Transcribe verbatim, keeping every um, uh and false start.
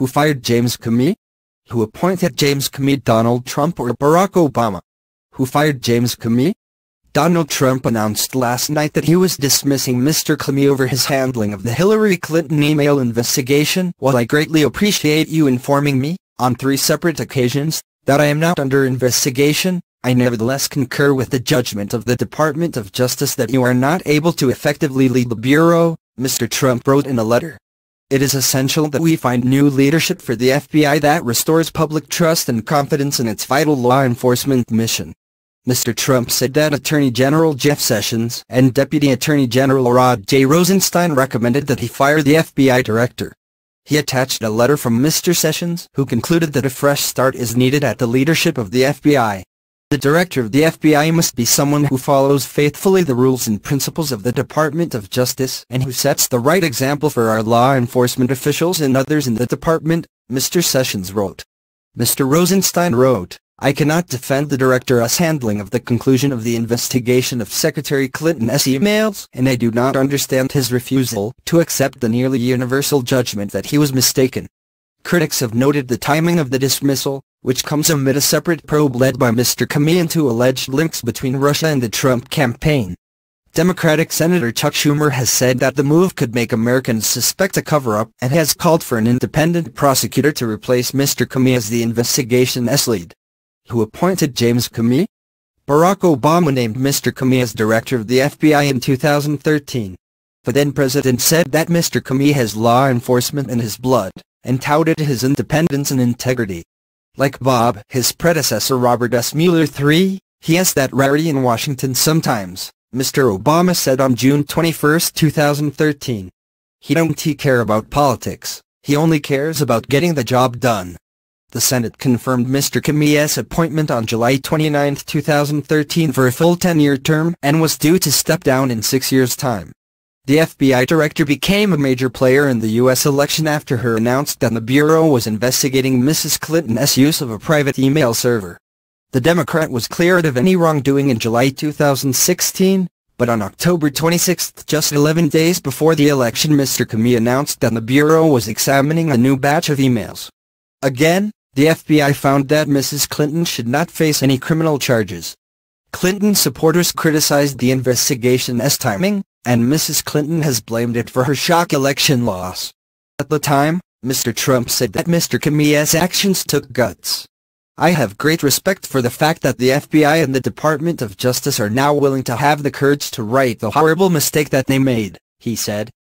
Who fired James Comey? Who appointed James Comey? Donald Trump or Barack Obama? Who fired James Comey? Donald Trump announced last night that he was dismissing Mister Comey over his handling of the Hillary Clinton email investigation. While I greatly appreciate you informing me, on three separate occasions, that I am not under investigation, I nevertheless concur with the judgment of the Department of Justice that you are not able to effectively lead the Bureau, Mister Trump wrote in a letter. It is essential that we find new leadership for the F B I that restores public trust and confidence in its vital law enforcement mission. Mister Trump said that Attorney General Jeff Sessions and Deputy Attorney General Rod J Rosenstein recommended that he fire the F B I director. He attached a letter from Mister Sessions, who concluded that a fresh start is needed at the leadership of the F B I. The director of the F B I must be someone who follows faithfully the rules and principles of the Department of Justice and who sets the right example for our law enforcement officials and others in the department, Mister Sessions wrote. Mister Rosenstein wrote, I cannot defend the director's handling of the conclusion of the investigation of Secretary Clinton's emails, and I do not understand his refusal to accept the nearly universal judgment that he was mistaken. Critics have noted the timing of the dismissal, which comes amid a separate probe led by Mister Comey into alleged links between Russia and the Trump campaign. Democratic Senator Chuck Schumer has said that the move could make Americans suspect a cover-up and has called for an independent prosecutor to replace Mister Comey as the investigation's lead. Who appointed James Comey? Barack Obama named Mister Comey as director of the F B I in two thousand thirteen. The then-president said that Mister Comey has law enforcement in his blood, and touted his independence and integrity. Like Bob, his predecessor Robert S. Mueller the third, he has that rarity in Washington sometimes, Mister Obama said on June twenty-first two thousand thirteen. He don't care about politics, he only cares about getting the job done. The Senate confirmed Mister Comey's appointment on July twenty-ninth two thousand thirteen for a full ten-year term and was due to step down in six years' time. The F B I director became a major player in the U S election after her announced that the Bureau was investigating Missus Clinton's use of a private email server. The Democrat was cleared of any wrongdoing in July two thousand sixteen, but on October twenty-sixth, just eleven days before the election, Mister Comey announced that the Bureau was examining a new batch of emails. Again, the F B I found that Missus Clinton should not face any criminal charges. Clinton supporters criticized the investigation's timing, and Missus Clinton has blamed it for her shock election loss. At the time, Mister Trump said that Mister Comey's actions took guts. I have great respect for the fact that the F B I and the Department of Justice are now willing to have the courage to right the horrible mistake that they made, he said.